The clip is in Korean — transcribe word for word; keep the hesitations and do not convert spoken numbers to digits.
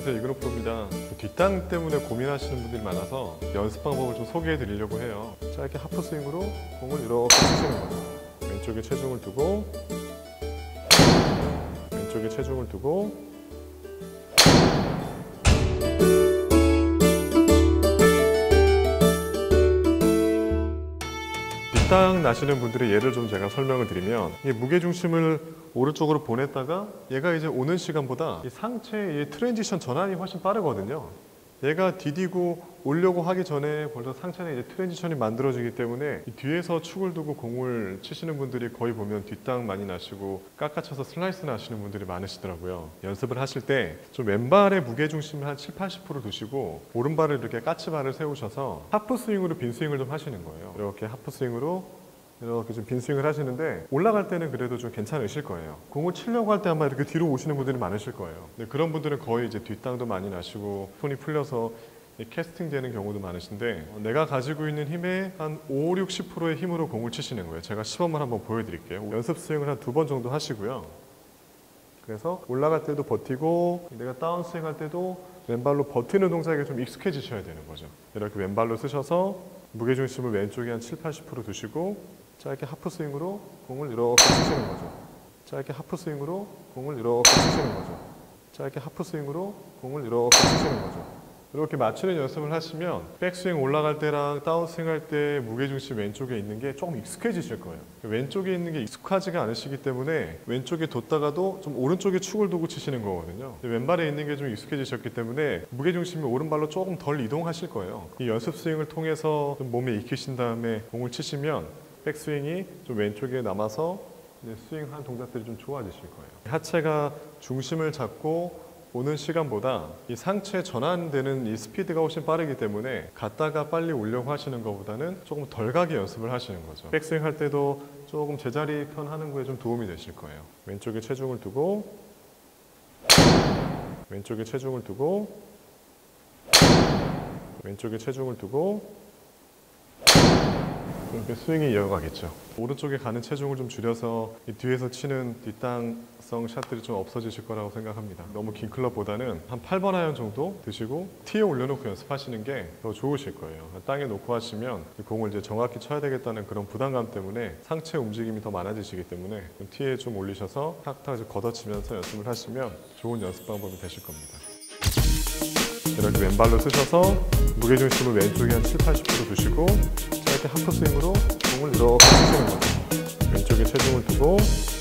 안녕하세요, 이근호 프로입니다. 뒷땅 때문에 고민하시는 분들이 많아서 연습 방법을 좀 소개해 드리려고 해요. 짧게 하프 스윙으로 공을 이렇게 치시는 거죠. 왼쪽에 체중을 두고 왼쪽에 체중을 두고 뒷땅 나시는 분들의 예를 좀 제가 설명을 드리면, 이 무게중심을 오른쪽으로 보냈다가 얘가 이제 오는 시간보다 이 상체의 트랜지션 전환이 훨씬 빠르거든요. 얘가 디디고 오려고 하기 전에 벌써 상체는 이제 트랜지션이 만들어지기 때문에 이 뒤에서 축을 두고 공을 치시는 분들이 거의 보면 뒷땅 많이 나시고 깎아쳐서 슬라이스 나시는 분들이 많으시더라고요. 연습을 하실 때 좀 왼발의 무게중심을 한 칠, 팔십 퍼센트 두시고 오른발을 이렇게 까치발을 세우셔서 하프 스윙으로 빈 스윙을 좀 하시는 거예요. 이렇게 하프 스윙으로 이렇게 좀 빈 스윙을 하시는데, 올라갈 때는 그래도 좀 괜찮으실 거예요. 공을 치려고 할 때 아마 이렇게 뒤로 오시는 분들이 많으실 거예요. 근데 그런 분들은 거의 이제 뒷땅도 많이 나시고 손이 풀려서 캐스팅 되는 경우도 많으신데, 내가 가지고 있는 힘의 한 오, 육십 퍼센트의 힘으로 공을 치시는 거예요. 제가 시범을 한번 보여드릴게요. 연습 스윙을 한 두 번 정도 하시고요. 그래서 올라갈 때도 버티고, 내가 다운 스윙 할 때도 왼발로 버티는 동작에 좀 익숙해지셔야 되는 거죠. 이렇게 왼발로 쓰셔서 무게중심을 왼쪽에 한 칠, 팔십 퍼센트 두시고 짧게 하프 스윙으로 공을 이렇게 치시는 거죠. 짧게 하프 스윙으로 공을 이렇게 치시는 거죠. 짧게 하프 스윙으로 공을 이렇게 치시는 거죠. 이렇게 맞추는 연습을 하시면 백스윙 올라갈 때랑 다운스윙 할 때 무게중심 왼쪽에 있는 게 조금 익숙해지실 거예요. 왼쪽에 있는 게 익숙하지가 않으시기 때문에 왼쪽에 뒀다가도 좀 오른쪽에 축을 두고 치시는 거거든요. 왼발에 있는 게 좀 익숙해지셨기 때문에 무게중심이 오른발로 조금 덜 이동하실 거예요. 이 연습 스윙을 통해서 좀 몸에 익히신 다음에 공을 치시면 백스윙이 좀 왼쪽에 남아서 스윙하는 동작들이 좀 좋아지실 거예요. 하체가 중심을 잡고 오는 시간보다 이 상체 전환되는 이 스피드가 훨씬 빠르기 때문에 갔다가 빨리 오려고 하시는 것보다는 조금 덜 가게 연습을 하시는 거죠. 백스윙 할 때도 조금 제자리 편 하는 거에 좀 도움이 되실 거예요. 왼쪽에 체중을 두고 왼쪽에 체중을 두고 왼쪽에 체중을 두고 이렇게 스윙이 이어가겠죠. 오른쪽에 가는 체중을 좀 줄여서 이 뒤에서 치는 뒷땅성 샷들이 좀 없어지실 거라고 생각합니다. 너무 긴 클럽보다는 한 팔 번 아이언 정도 드시고 티에 올려놓고 연습하시는 게 더 좋으실 거예요. 땅에 놓고 하시면 공을 이제 정확히 쳐야 되겠다는 그런 부담감 때문에 상체 움직임이 더 많아지시기 때문에 티에 좀 올리셔서 탁탁 걷어치면서 연습을 하시면 좋은 연습 방법이 되실 겁니다. 이렇게 왼발로 쓰셔서 무게중심을 왼쪽에 한 칠, 팔십 퍼센트 두시고 짧게 하프 스윙으로 공을 이렇게 치시는 거죠. 왼쪽에 체중을 두고